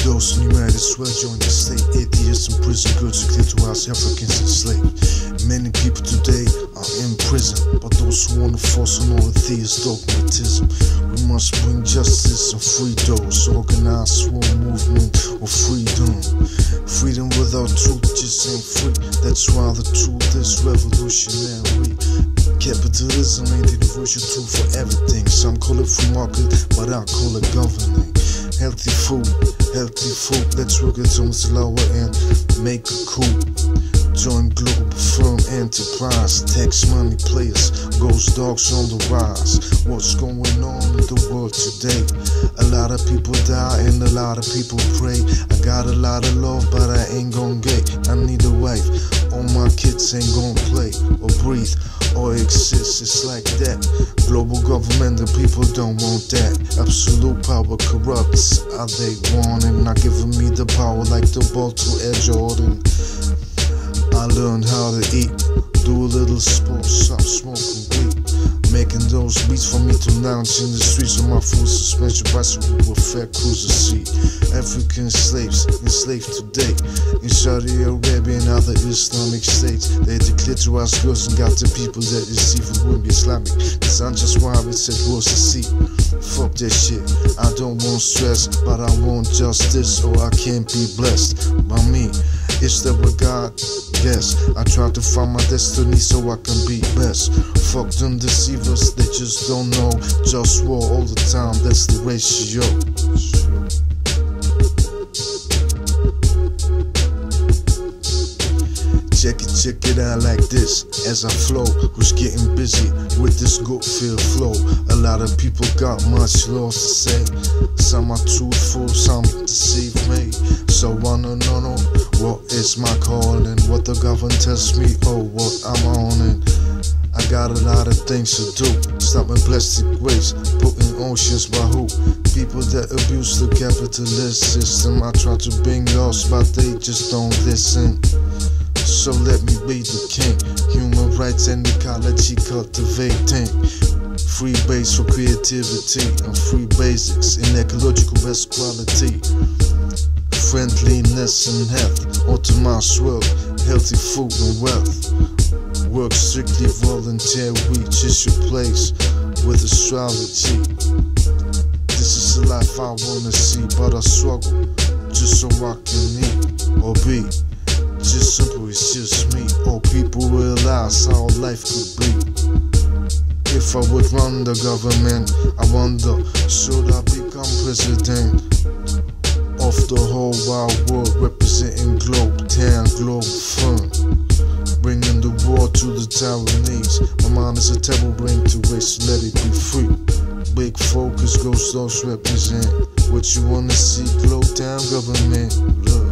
Ghosts in the United States join the state. Atheists in prison, good to clear to us Africans enslaved. Many people today are in prison, but those who want to force on all atheist dogmatism. We must bring justice and free those. Organized sworn movement of freedom. Freedom without truth just ain't free. That's why the truth is revolutionary. Capitalism ain't the universal tool for everything. Some call it free market, but I call it governing. Healthy food, let's work it on the lower end. Make a coup, join global firm enterprise. Tax money players, ghost dogs on the rise. What's going on in the world today? A lot of people die and a lot of people pray. I got a lot of love, but I ain't gon' get. I need a wife, all my kids ain't gon' play or breathe or exist. It's like that. Global government, the people don't want that. Absolute power corrupts. Are they wanting? Not giving me the power like the ball to Air Jordan. I learned how to eat, do a little sports, stop smoking weed. Making those beats for me to lounge in the streets with my full suspension bicycle with fat cruiser seat. African slaves enslaved today in Saudi Arabia and other Islamic states. They declared to us girls and got the people that deceive it wouldn't be Islamic. Cause I'm just why it said was a seat. Fuck that shit, I don't want stress, but I want justice or I can't be blessed by me. It's that what God guess. I try to find my destiny so I can be best. Fuck them deceivers, they just don't know. Just war all the time, that's the ratio. Check it out like this as I flow. Who's getting busy with this good feel flow? A lot of people got much lost to say. Some are truthful, some deceive me. So I don't know what is my calling, what the government tells me, oh what I'm owning. I got a lot of things to do. Stopping plastic waste, putting oceans by who? People that abuse the capitalist system. I try to bring laws, but they just don't listen. So let me be the king. Human rights and ecology cultivating. Free base for creativity and free basics in ecological best quality. Friendliness and health, optimized world, healthy food and wealth. Work strictly volunteer, reach is your place with astrology. This is the life I wanna see, but I struggle just so I can eat or be. Just simple, it's just me. All people realize how life could be. If I would run the government, I wonder, should I become president of the whole wide world, representing globe, town, globe firm, bringing the war to the Taiwanese. My mind is a table brain to waste, let it be free. Big focus, ghost dogs represent what you wanna see, globe, town, government, love.